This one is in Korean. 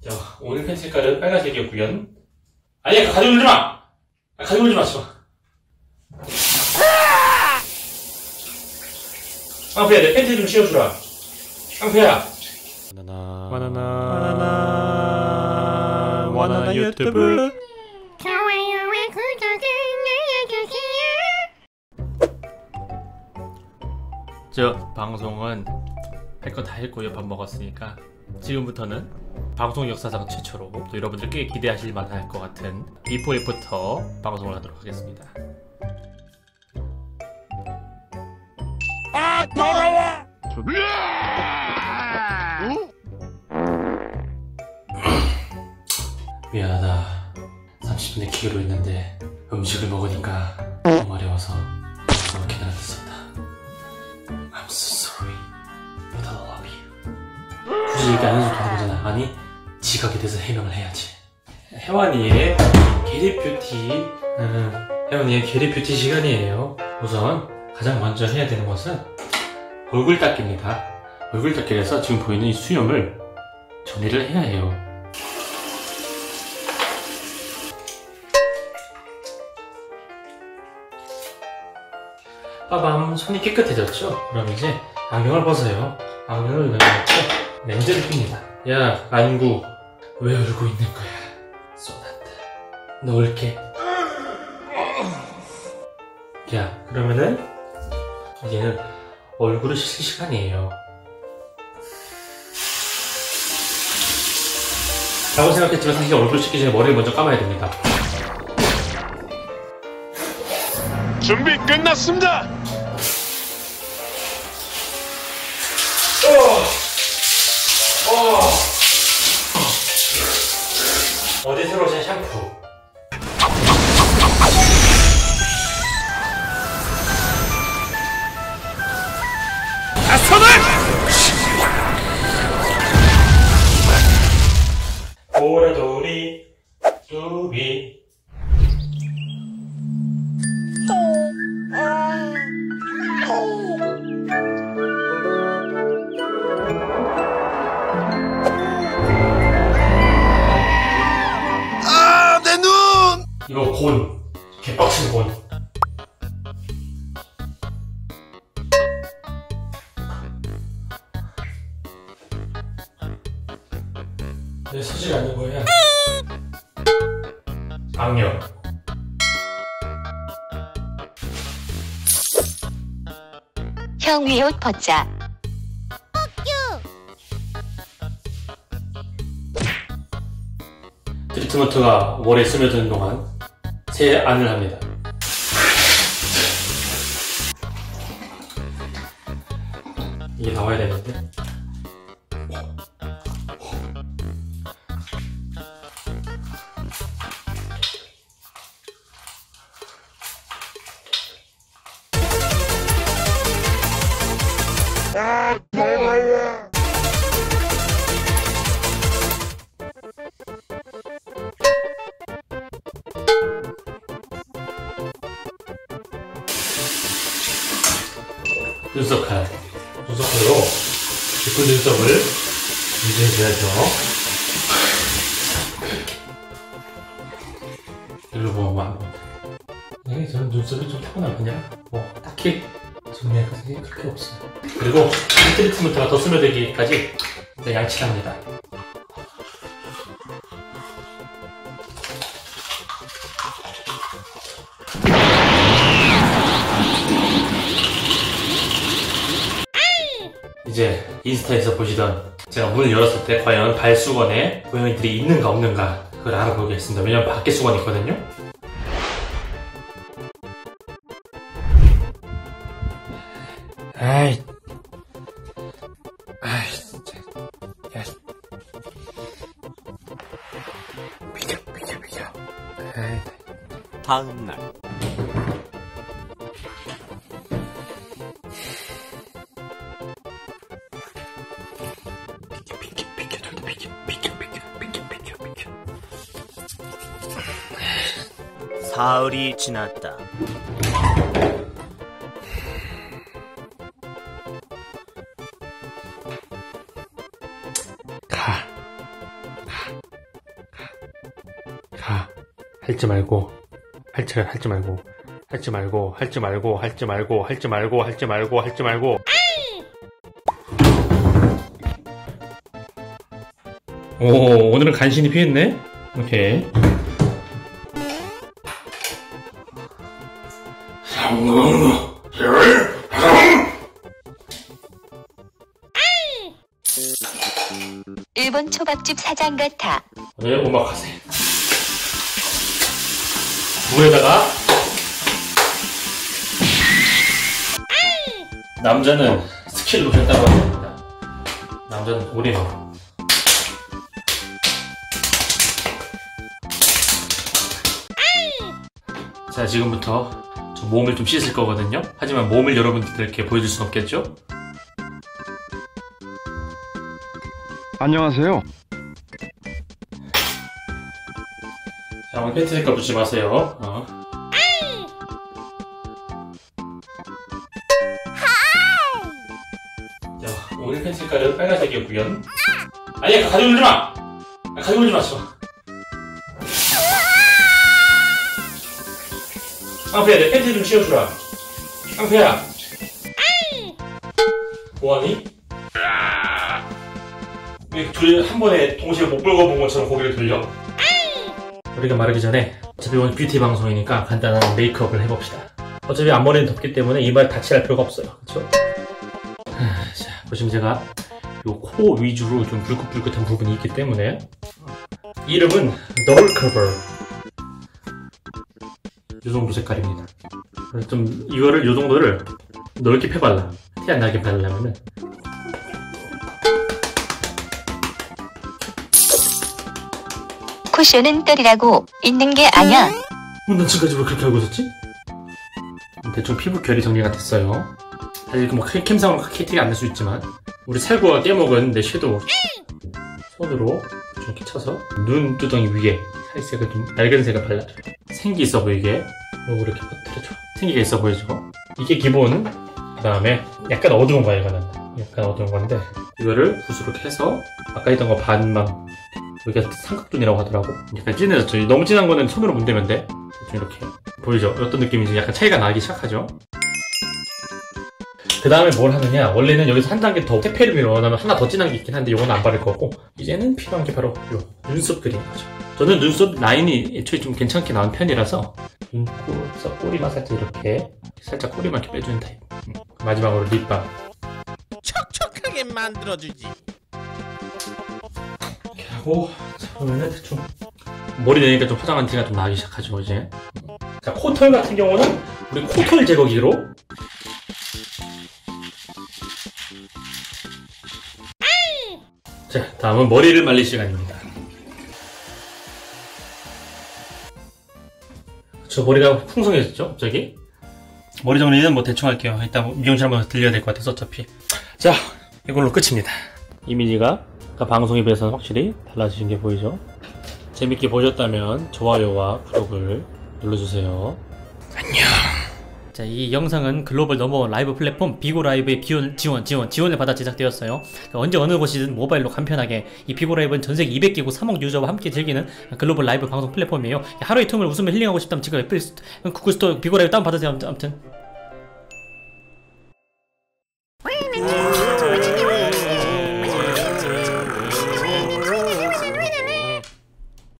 자, 오늘 펜 색깔은 빨간색이었구요. 아니야, 가지고 놀지 마! 가지고 놀지 마시오. 깡패야, 내 팬티 좀 씌워주라. 깡패야. 바나나 유튜브. 좋아요와 구독을 눌러주세요. 저 방송은 할 거 다 했고요. 밥 먹었으니까 지금부터는 방송 역사상 최초로 또 여러분들 꽤 기대하실 만할 것 같은 비포 애프터 방송을 하도록 하겠습니다. 아, 더러워! 미안하다. 30분의 기계로 했는데 음식을 먹으니까 너무 어려워서 방송을 기다렸었다. I'm so sorry, but I love you. 굳이 얘기 안 해줘도 되는 거잖아. 아니, 지각에 대해서 해명을 해야지. 혜원이의 게리 뷰티, 혜원이의 게리 뷰티 시간이에요. 우선 가장 먼저 해야 되는 것은 얼굴 닦기입니다. 얼굴 닦기를 해서 지금 보이는 이 수염을 정리를 해야 해요. 빠밤, 손이 깨끗해졌죠? 그럼 이제 안경을 벗어요. 안경을 넣고 렌즈를 낍니다. 야, 안구, 왜 울고 있는 거야? 쏘난다. 넣을게. 야, 그러면은 이제는 얼굴을 씻을 시간이에요. 라고 생각했지만 사실 얼굴 씻기 전에 머리를 먼저 감아야 됩니다. 준비 끝났습니다! 어제 새로 산 샴푸. 아서나! 보라돌이 뚜비. 아, 내 눈! 이거 곤. 개빡친 곤. 내 수질 아닌 거야. 악령. 형 위옷 벗자. 트리트먼트가 머리에 스며드는 동안 세안을 합니다. 이게 나와야 되는데. 아, 더러워! 눈썹칼. 눈썹칼로 예쁜 눈썹을 유지해줘야죠. 일로 보면 안 보는데. 저는 눈썹이 좀 타고난 그냥 딱히 정리할 것이 그렇게 없어요. 그리고 트리트먼트가 더 스며들기까지 양치를 합니다. 이제 인스타에서 보시던 제가 문을 열었을 때 과연 발수건에 고양이들이 있는가 없는가 그걸 알아보겠습니다. 왜냐면 밖에 수건이 있거든요. 아이 진짜. 야, 비켜. 아이. 다음날 사흘이 지났다. 가. 가. 할지 말고. 할지 말고. 할지 말고. 할지 말고. 할지 말고. 할지 말고. 할지 말고. 할지 말고. 오, 오늘은 간신히 피했네? 오케이. 일본 초밥집 사장 같아. 네, 오마카세. 물에다가 남자는 스킬로 했다고 합니다. 남자는 올인원. 자, 지금부터 저 몸을 좀 씻을 거거든요. 하지만 몸을 여러분들께 보여줄 순 없겠죠? 안녕하세요. 자, 오늘 팬티 색깔 붙이지 마세요. 자, 오늘 팬티 색깔은 빨간색이었고요. 아니야, 가지고 놀지 마! 가지고 놀지 마시오. 깡패야, 내 팬티 좀 치워주라. 깡패야. 뭐하니? 왜 둘이 한 번에 동시에 못 긁어본 것처럼 고개를 돌려? 우리가 말하기 전에 어차피 오늘 뷰티 방송이니까 간단한 메이크업을 해봅시다. 어차피 앞머리는 덥기 때문에 이마를 다칠할 필요가 없어요. 그쵸? 자, 보시면 제가 요 코 위주로 좀 불긋불긋한 부분이 있기 때문에 이름은 더블 커버. 요 정도 색깔입니다. 좀 이거를 요 정도를 넓게 펴발라. 티 안 나게 바르려면은 쿠션은 떨이라고 있는 게 아냐. 난 지금까지 왜 그렇게 알고 있었지? 대충 피부 결이 정리가 됐어요. 사실 뭐 캠상으로 크게 티가 안 날 수 있지만 우리 살구가 깨먹은 내 섀도우 손으로 좀 이렇게 쳐서 눈두덩이 위에 살색을 좀 맑은 색을 발라줘요. 생기 있어 보이게 요거 이렇게 퍼뜨려줘. 생기가 있어 보이죠? 이게 기본. 그 다음에 약간 어두운 거야 이거는. 약간 어두운 건데 이거를 붓으로 해서 아까 했던 거 반만. 여기가 삼각존이라고 하더라고. 약간 진해졌죠. 너무 진한 거는 손으로 문대면 돼. 대충 이렇게 보이죠? 어떤 느낌인지 약간 차이가 나기 시작하죠. 그 다음에 뭘 하느냐, 원래는 여기서 한 단계 더 테페르미로 원하면 하나 더 진한 게 있긴 한데 이건 안 바를 거고, 이제는 필요한 게 바로 요 눈썹 그리는 거죠. 저는 눈썹 라인이 애초에 좀 괜찮게 나온 편이라서 눈썹 꼬리만 살짝 이렇게 살짝 꼬리만 이렇게 빼주는 타입. 마지막으로 립밤 촉촉하게 만들어주지. 이렇게 하고, 자, 그러면은 대충 머리 내니까 좀 화장한 티가 좀 나기 시작하죠 이제. 자, 코털 같은 경우는 우리 코털 제거기로 자, 다음은 머리를 말릴 시간입니다. 저 머리가 풍성해졌죠? 갑자기? 머리 정리는 뭐 대충 할게요. 일단 미용실 한번 들려야 될 것 같아서 어차피. 자, 이걸로 끝입니다. 이미지가 아까 방송에 비해서는 확실히 달라지신 게 보이죠? 재밌게 보셨다면 좋아요와 구독을 눌러주세요. 안녕. 자, 이 영상은 글로벌 넘버원 라이브 플랫폼 비고라이브의 지원을 받아 제작되었어요. 언제 어느 곳이든 모바일로 간편하게, 이 비고라이브는 전세계 200개국 3억 유저와 함께 즐기는 글로벌 라이브 방송 플랫폼이에요. 하루의 틈을 웃으며 힐링하고 싶다면 지금 구글 스토어 비고라이브 다운받으세요. 아무튼